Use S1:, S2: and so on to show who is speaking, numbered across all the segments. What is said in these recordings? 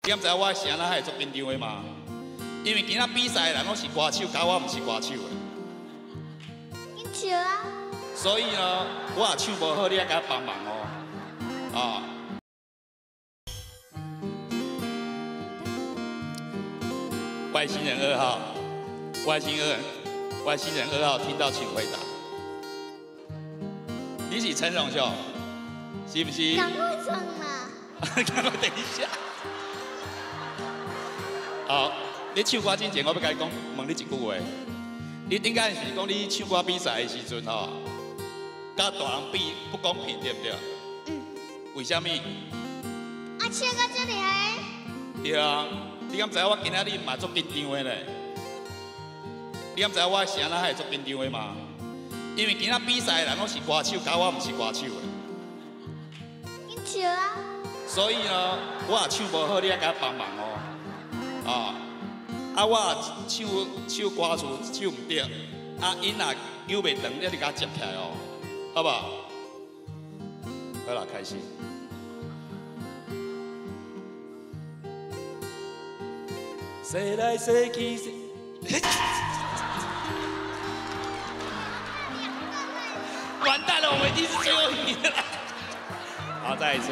S1: 你敢知我是安那会足紧张的吗？因为今仔比赛的人拢是歌手，甲我毋是歌手的。
S2: 你笑啊！
S1: 所以呢，我也唱无好，你也甲我帮忙哦。啊。外星人2号，外星人2号，听到请回答。你是陈荣秀，是不是？
S2: 赶快唱嘛！
S1: 赶快等一下。好，你唱歌之前，我要甲你讲，问你一句话。你顶间是讲你唱歌比赛的时阵吼，甲大人比不公平，对不对？
S2: 嗯。
S1: 为什么？
S2: 啊，唱到这厉害！
S1: 对啊，你敢知我今仔日嘛足紧张的咧？你敢知我是安那会足紧张的吗？因为今仔比赛的人拢是歌手，甲我毋是歌手的。
S2: 你笑啊！
S1: 所以呢，我也唱无好，你也甲我帮忙哦。啊，我唱歌词唱唔对，啊，因若扭袂长，你就甲我接起来哦，好不好？好啦，开始。说来说去，完蛋了，我们已经是最后一了。好，再一次。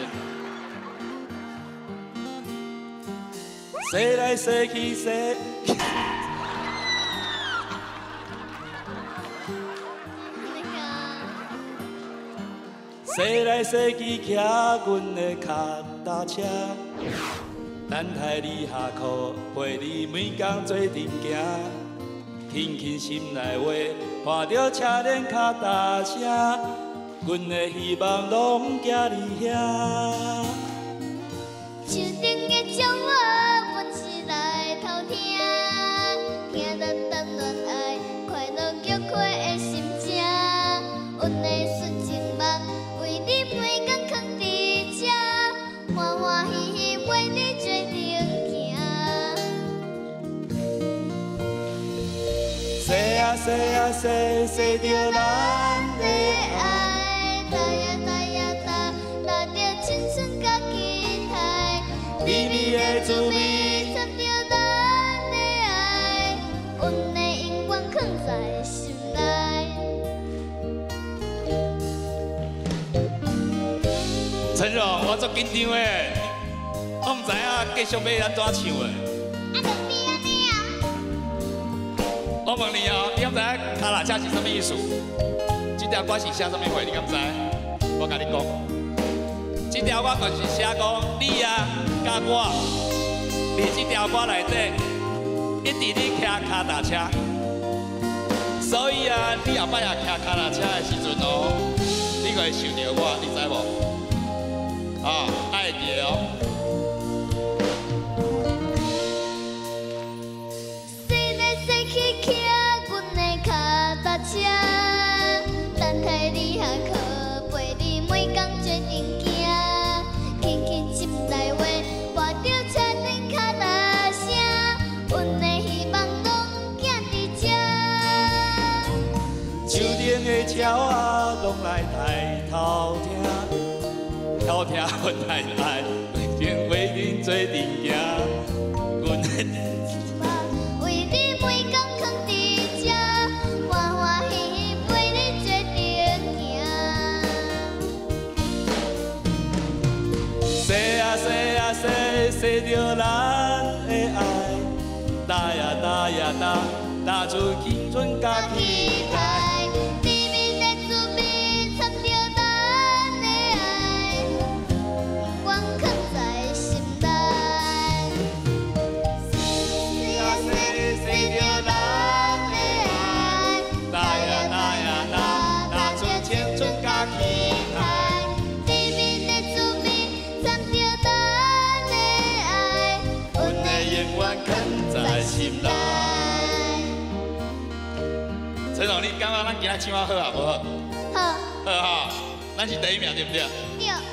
S1: 说来说去说，说来说去骑阮的脚踏车，等待你下课，陪你每天做阵行，轻轻心内话，看到车轮脚踏声，阮的希望拢寄你遐。
S2: 树顶的鸟仔，阮是来偷听，听咱谈恋爱，快乐叫开的心情。阮的纯情梦，为你每天藏伫这，欢欢喜喜陪你做阵行。
S1: 说啊说啊说，说着咱的爱，
S2: 打呀打呀打，打着青春甲期待。
S1: 美丽的滋味，
S2: 插着咱的爱，阮的永远藏在心内。
S1: 陈荣，我足紧张的，我唔知影继续要安怎唱的。
S2: 啊，就变安尼啊！
S1: 我问你哦，你敢知影卡拉车是什么意思？这条歌是写什么话？你敢知？我甲你讲，这条歌就是写讲你啊，甲我，伫这条歌内底，一直咧骑脚踏车，所以啊，你后摆也骑脚踏车的时阵哦，你就会想到我，你知无？啊，爱记哦。
S2: 说来说去骑阮的脚踏车，等待你下课，陪你每天做阵行，轻轻心内话，看着车轮脚踏声，阮的希望拢寄伫这。
S1: 树顶的鸟仔拢来抬头听，偷听阮来爱，为恁做阵行，阮的。
S2: 为你每天藏伫这，欢欢喜喜陪你做阵行。
S1: 说啊说啊说，说着咱的爱，打呀打呀打，打出青春甲期待。
S2: 甜蜜的滋味，掺着咱的爱，永远藏在心内。说啊说，说着咱的爱，
S1: 打呀打呀打，打出青春甲期待。
S2: 甜蜜的滋味，掺着咱的爱，
S1: 阮的永远藏在心内。陈总，你感觉咱今仔唱啊好啊，无好？
S2: 好，
S1: 好哈，咱是第一名对不对？
S2: 对。